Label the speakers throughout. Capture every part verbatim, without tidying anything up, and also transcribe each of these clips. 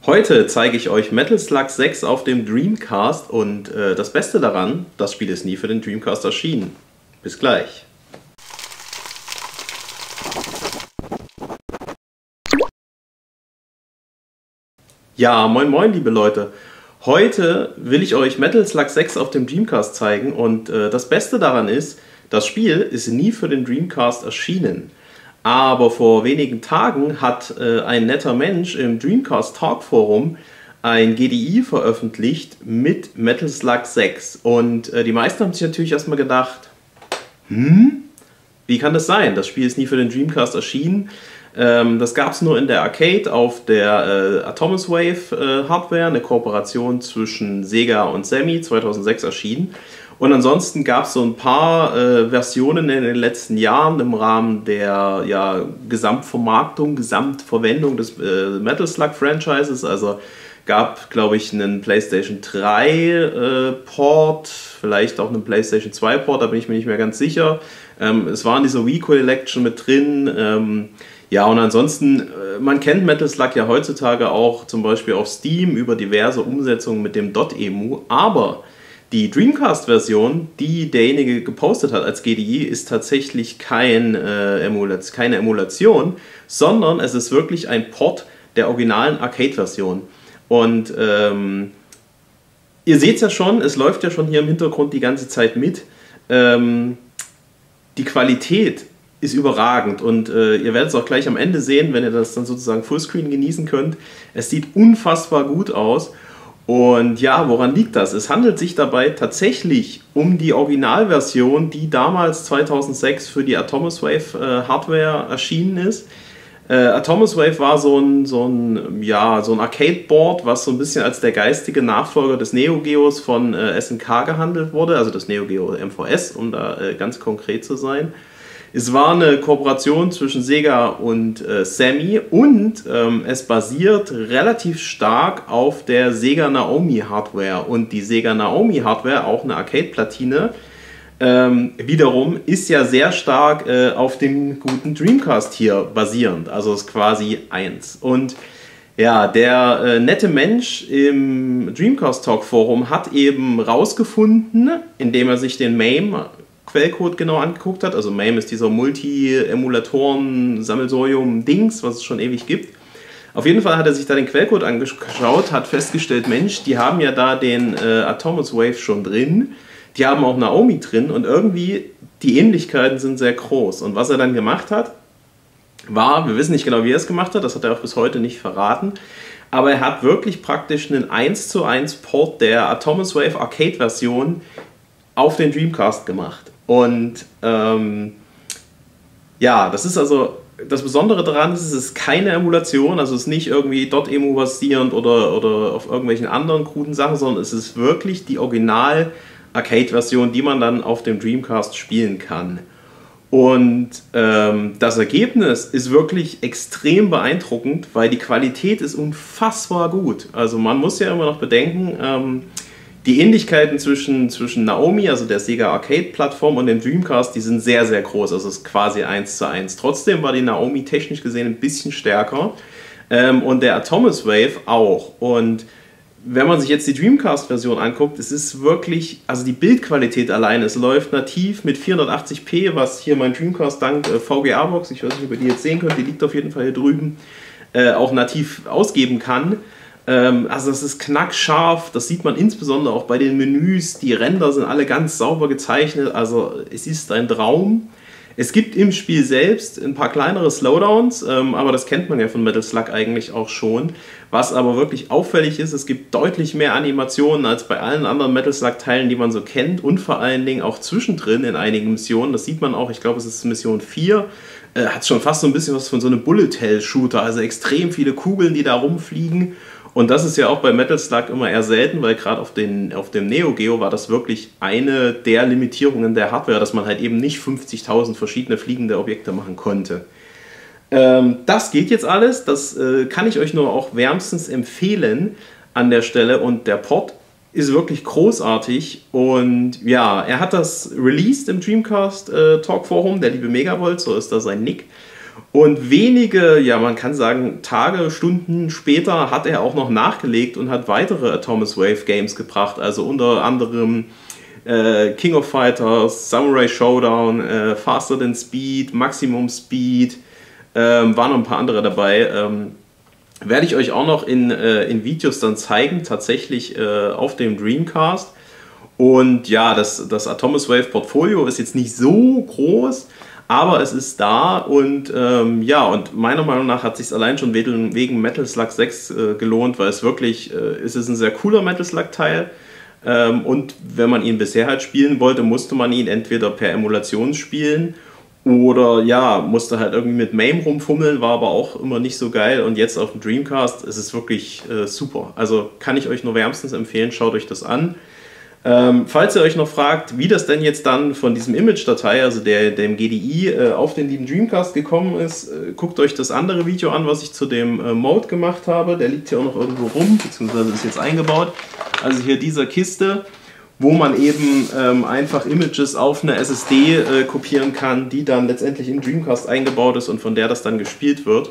Speaker 1: Heute zeige ich euch Metal Slug sechs auf dem Dreamcast und äh, das Beste daran, das Spiel ist nie für den Dreamcast erschienen. Bis gleich. Ja, moin moin liebe Leute. Heute will ich euch Metal Slug sechs auf dem Dreamcast zeigen und äh, das Beste daran ist, das Spiel ist nie für den Dreamcast erschienen. Aber vor wenigen Tagen hat äh, ein netter Mensch im Dreamcast Talk Forum ein G D I veröffentlicht mit Metal Slug sechs. Und äh, die meisten haben sich natürlich erstmal gedacht, hm, wie kann das sein? Das Spiel ist nie für den Dreamcast erschienen. Ähm, das gab es nur in der Arcade auf der äh, Atomiswave äh, Hardware, eine Kooperation zwischen Sega und Sammy, zweitausendsechs erschienen. Und ansonsten gab es so ein paar äh, Versionen in den letzten Jahren im Rahmen der ja, Gesamtvermarktung, Gesamtverwendung des äh, Metal Slug Franchises. Also gab, glaube ich, einen PlayStation drei äh, Port, vielleicht auch einen PlayStation zwei Port, da bin ich mir nicht mehr ganz sicher. Ähm, es war in dieser Wii Collection mit drin. Ähm, ja, und ansonsten, äh, man kennt Metal Slug ja heutzutage auch zum Beispiel auf Steam über diverse Umsetzungen mit dem Dot-Emu, aber die Dreamcast-Version, die derjenige gepostet hat als G D I, ist tatsächlich kein, äh, Emulation, keine Emulation, sondern es ist wirklich ein Port der originalen Arcade-Version. Und ähm, ihr seht es ja schon, es läuft ja schon hier im Hintergrund die ganze Zeit mit. Ähm, die Qualität ist überragend und äh, ihr werdet es auch gleich am Ende sehen, wenn ihr das dann sozusagen Fullscreen genießen könnt. Es sieht unfassbar gut aus. Und ja, woran liegt das? Es handelt sich dabei tatsächlich um die Originalversion, die damals zweitausendsechs für die Atomiswave äh, Hardware erschienen ist. Äh, Atomiswave war so ein, so ein, ja, so ein Arcade-Board, was so ein bisschen als der geistige Nachfolger des Neo Geos von äh, S N K gehandelt wurde, also das Neo Geo M V S, um da äh, ganz konkret zu sein. Es war eine Kooperation zwischen Sega und äh, Sammy und ähm, es basiert relativ stark auf der Sega Naomi Hardware. Und die Sega Naomi Hardware, auch eine Arcade-Platine, ähm, wiederum ist ja sehr stark äh, auf dem guten Dreamcast hier basierend. Also ist quasi eins. Und ja, der äh, nette Mensch im Dreamcast Talk Forum hat eben rausgefunden, indem er sich den MAME Quellcode genau angeguckt hat. Also MAME ist dieser Multi-Emulatoren-Sammelsurium-Dings, was es schon ewig gibt. Auf jeden Fall hat er sich da den Quellcode angeschaut, hat festgestellt, Mensch, die haben ja da den äh, Atomiswave schon drin, die haben auch Naomi drin und irgendwie die Ähnlichkeiten sind sehr groß. Und was er dann gemacht hat, war, wir wissen nicht genau, wie er es gemacht hat, das hat er auch bis heute nicht verraten, aber er hat wirklich praktisch einen eins zu eins Port der Atomiswave Arcade-Version auf den Dreamcast gemacht. Und ähm, ja, das ist also das Besondere daran, ist, es ist keine Emulation, also es ist nicht irgendwie Dot-Emu basierend oder, oder auf irgendwelchen anderen kruden Sachen, sondern es ist wirklich die Original-Arcade-Version, die man dann auf dem Dreamcast spielen kann. Und ähm, das Ergebnis ist wirklich extrem beeindruckend, weil die Qualität ist unfassbar gut. Also man muss ja immer noch bedenken, ähm, die Ähnlichkeiten zwischen, zwischen Naomi, also der Sega Arcade-Plattform und dem Dreamcast, die sind sehr, sehr groß. Also es ist quasi eins zu eins. Trotzdem war die Naomi technisch gesehen ein bisschen stärker ähm, und der Atomiswave auch. Und wenn man sich jetzt die Dreamcast-Version anguckt, es ist wirklich, also die Bildqualität allein, es läuft nativ mit vierhundertachtzig p, was hier mein Dreamcast dank äh, V G A-Box, ich weiß nicht, ob ihr die jetzt sehen könnt, die liegt auf jeden Fall hier drüben, äh, auch nativ ausgeben kann. Also das ist knackscharf, das sieht man insbesondere auch bei den Menüs, die Ränder sind alle ganz sauber gezeichnet, also es ist ein Traum. Es gibt im Spiel selbst ein paar kleinere Slowdowns, aber das kennt man ja von Metal Slug eigentlich auch schon. Was aber wirklich auffällig ist, es gibt deutlich mehr Animationen als bei allen anderen Metal Slug Teilen, die man so kennt und vor allen Dingen auch zwischendrin in einigen Missionen, das sieht man auch, ich glaube es ist Mission vier, äh, hat schon fast so ein bisschen was von so einem Bullet-Hell-Shooter, also extrem viele Kugeln, die da rumfliegen. Und das ist ja auch bei Metal Slug immer eher selten, weil gerade auf, auf dem Neo Geo war das wirklich eine der Limitierungen der Hardware, dass man halt eben nicht fünfzigtausend verschiedene fliegende Objekte machen konnte. Ähm, das geht jetzt alles, das äh, kann ich euch nur auch wärmstens empfehlen an der Stelle und der Port ist wirklich großartig und ja, er hat das released im Dreamcast äh, Talk Forum, der liebe Megavolt, so ist da sein Nick. Und wenige, ja man kann sagen Tage, Stunden später hat er auch noch nachgelegt und hat weitere Atomic Wave Games gebracht, also unter anderem äh, King of Fighters, Samurai Showdown, äh, Faster Than Speed, Maximum Speed, ähm, waren noch ein paar andere dabei. Ähm, werde ich euch auch noch in, äh, in Videos dann zeigen, tatsächlich äh, auf dem Dreamcast. Und ja, das, das Atomic Wave Portfolio ist jetzt nicht so groß, aber es ist da und ähm, ja, und meiner Meinung nach hat es sich allein schon wegen Metal Slug sechs äh, gelohnt, weil es wirklich, äh, es ist ein sehr cooler Metal Slug Teil ähm, und wenn man ihn bisher halt spielen wollte, musste man ihn entweder per Emulation spielen oder ja, musste halt irgendwie mit MAME rumfummeln, war aber auch immer nicht so geil und jetzt auf dem Dreamcast ist es wirklich äh, super. Also kann ich euch nur wärmstens empfehlen, schaut euch das an. Ähm, falls ihr euch noch fragt, wie das denn jetzt dann von diesem Image-Datei, also der, dem G D I, äh, auf den lieben Dreamcast gekommen ist, äh, guckt euch das andere Video an, was ich zu dem äh, Mode gemacht habe. Der liegt hier auch noch irgendwo rum, beziehungsweise ist jetzt eingebaut. Also hier dieser Kiste, wo man eben ähm, einfach Images auf eine S S D äh, kopieren kann, die dann letztendlich im Dreamcast eingebaut ist und von der das dann gespielt wird.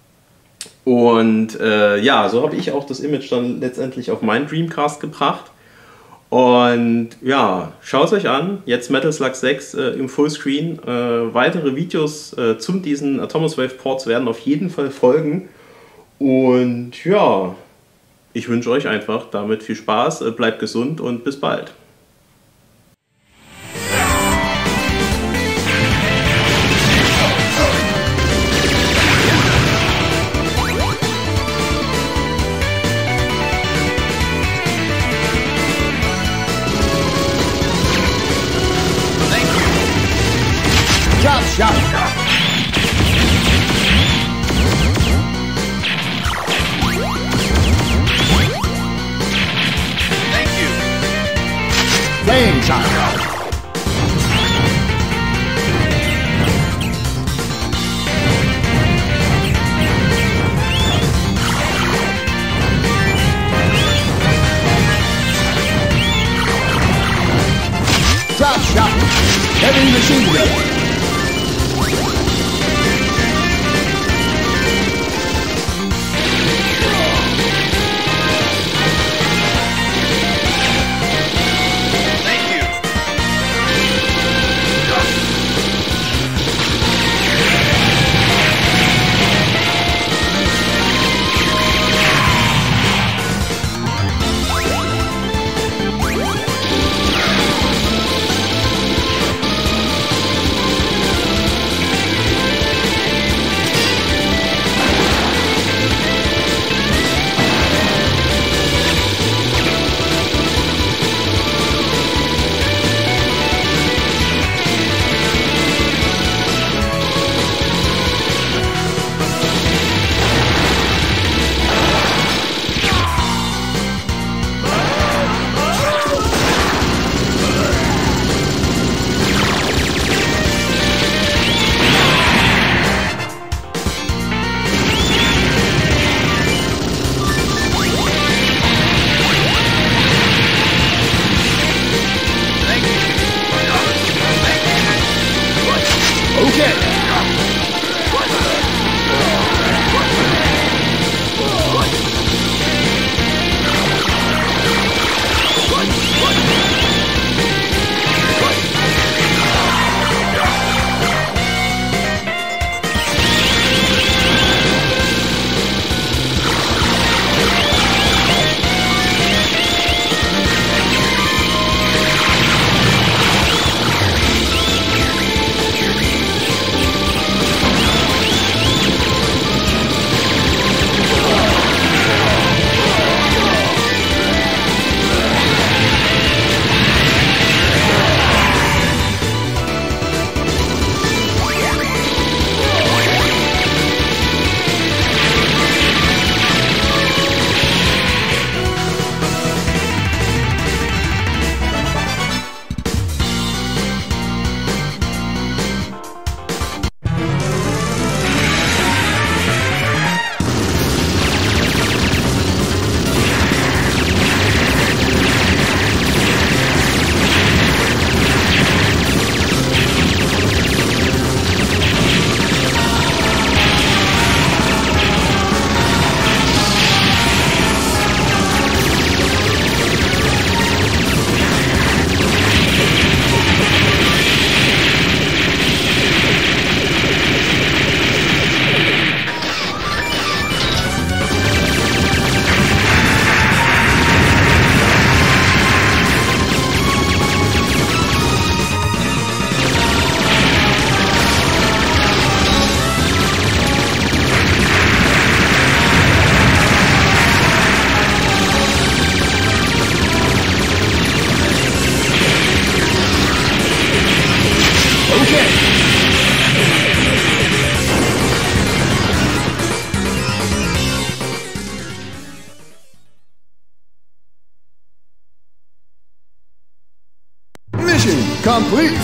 Speaker 1: Und äh, ja, so habe ich auch das Image dann letztendlich auf meinen Dreamcast gebracht. Und ja, schaut es euch an, jetzt Metal Slug sechs äh, im Fullscreen. Äh, weitere Videos äh, zu diesen Atomic Wave Ports werden auf jeden Fall folgen. Und ja, ich wünsche euch einfach damit viel Spaß, äh, bleibt gesund und bis bald.
Speaker 2: Chop shot. Thank you. Flame shot. Drop shot. Heavy machine gun. Mission complete.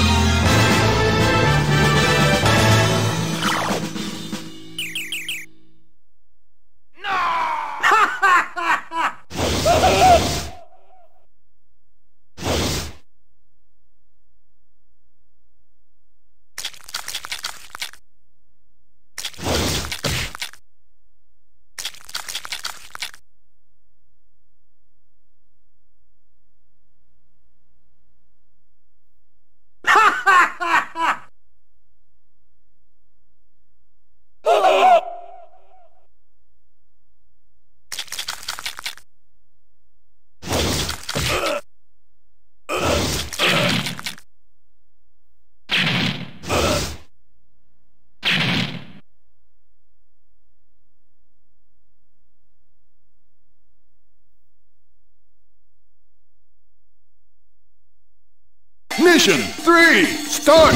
Speaker 2: Mission three, start!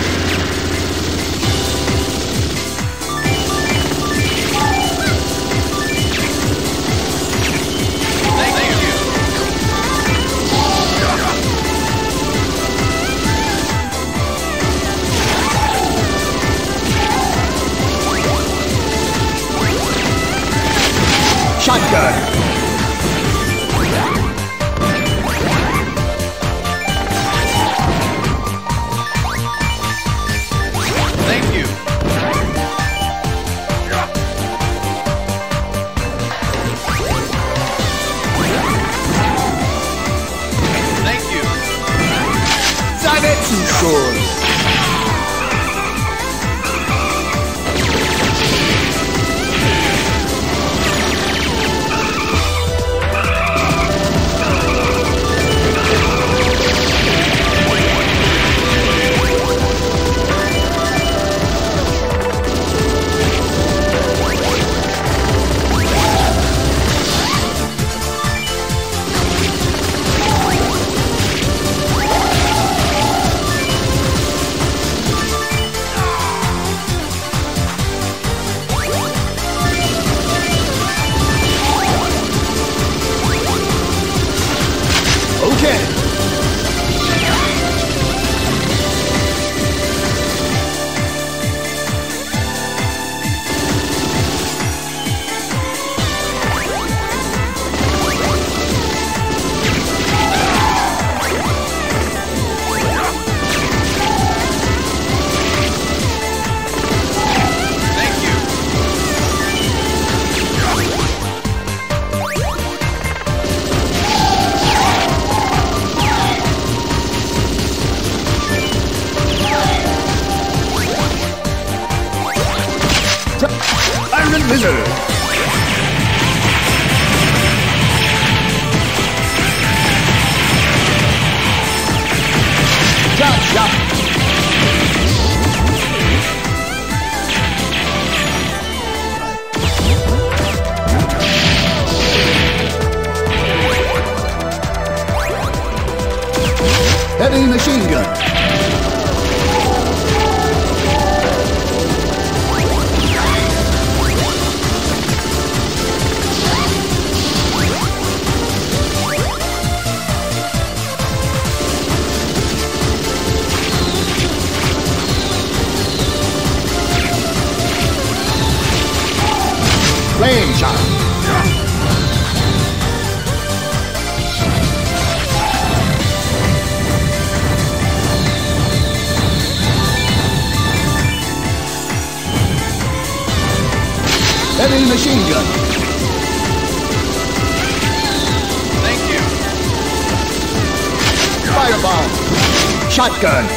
Speaker 3: Thank you.
Speaker 2: Shotgun!
Speaker 3: Thank you. Thank you.
Speaker 2: Zanetsu sword! Okay.
Speaker 3: Thank you.
Speaker 2: Iron Lizard! Chop shot! Heavy machine gun! Flame shot! Heavy machine gun!
Speaker 3: Thank you.
Speaker 2: Fireball! Shotgun!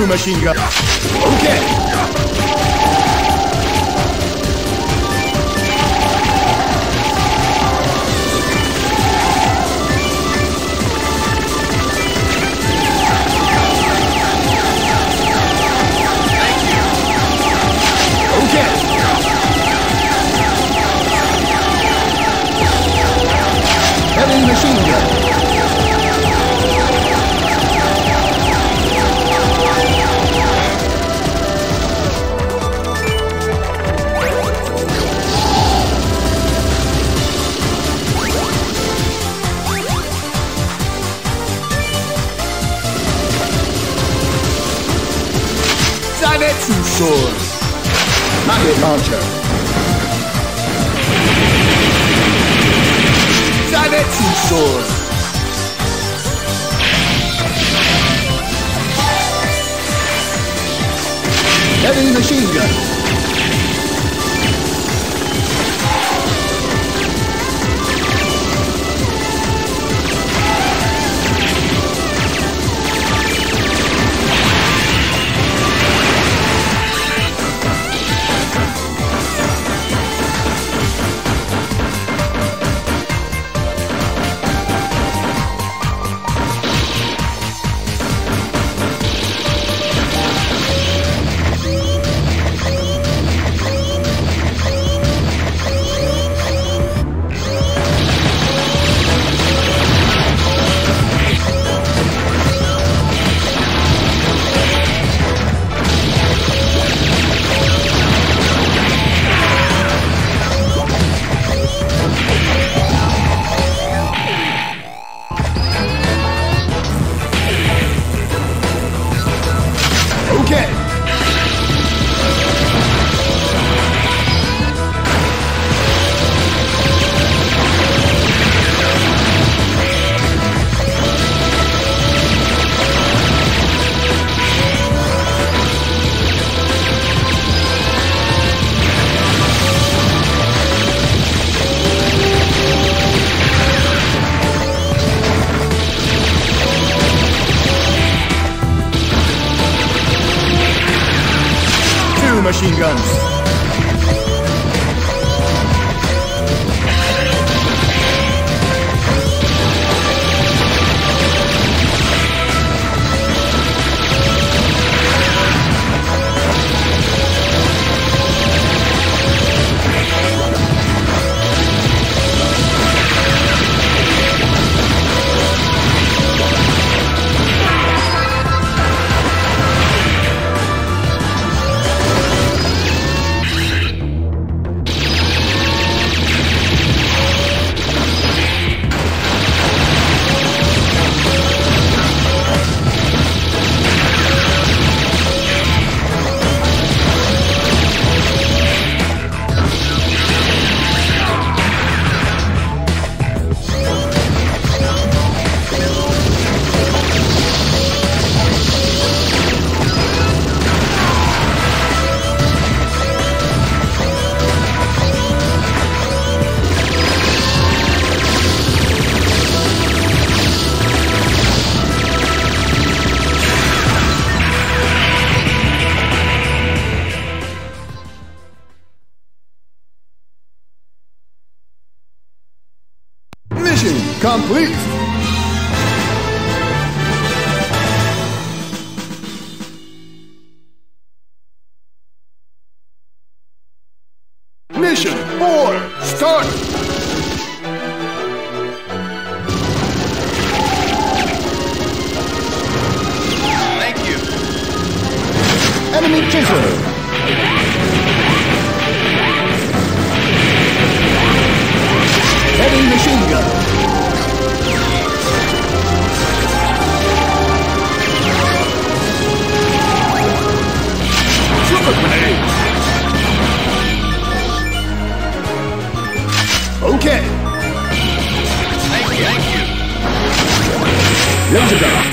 Speaker 2: Two machine gun. Okay. Heavy machine gun. Zavetsu sword. Rocket launcher. Zavetsu sword. Heavy machine gun. Okay. Two machine guns. Mission complete. Mission four, start!
Speaker 3: Thank you.
Speaker 2: Enemy chaser! Heavy machine gun! Super grenade! Okay!
Speaker 3: Thank you. Thank you.
Speaker 2: Laser gun!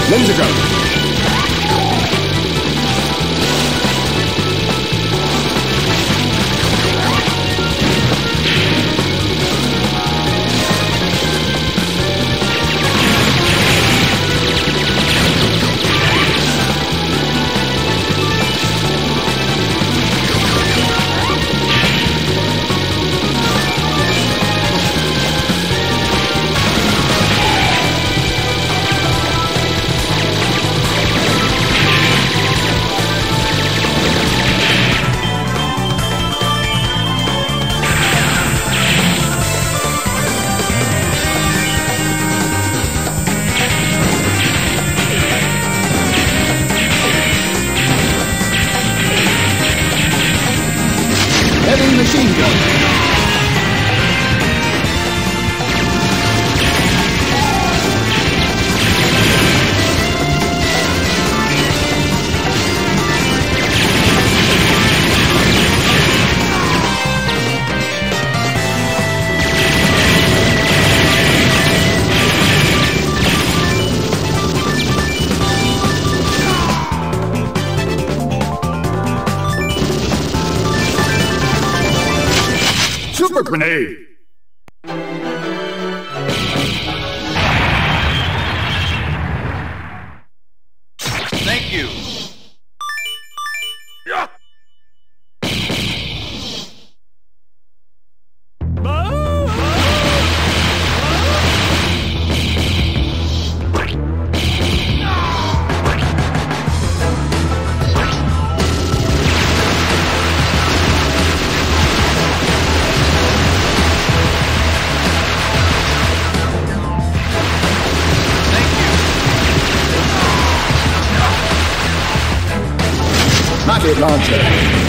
Speaker 2: Laser gun. Heavy machine gun. Super grenade!
Speaker 3: Thank you.
Speaker 2: Rocket launcher.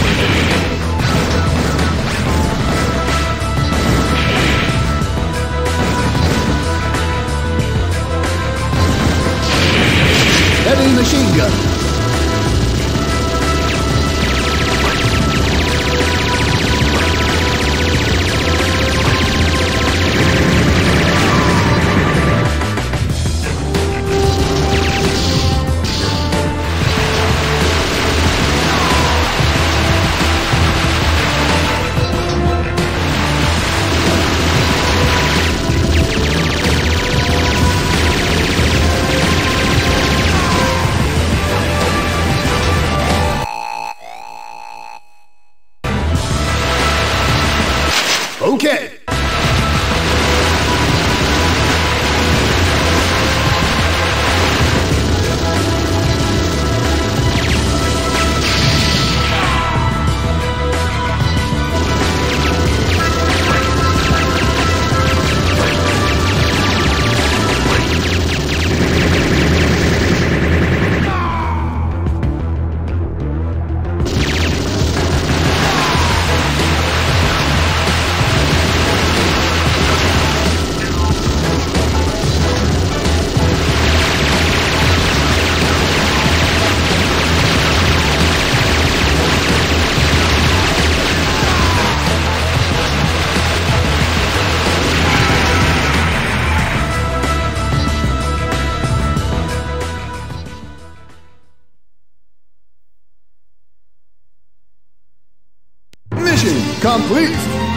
Speaker 2: Heavy machine gun. Okay. Mission complete.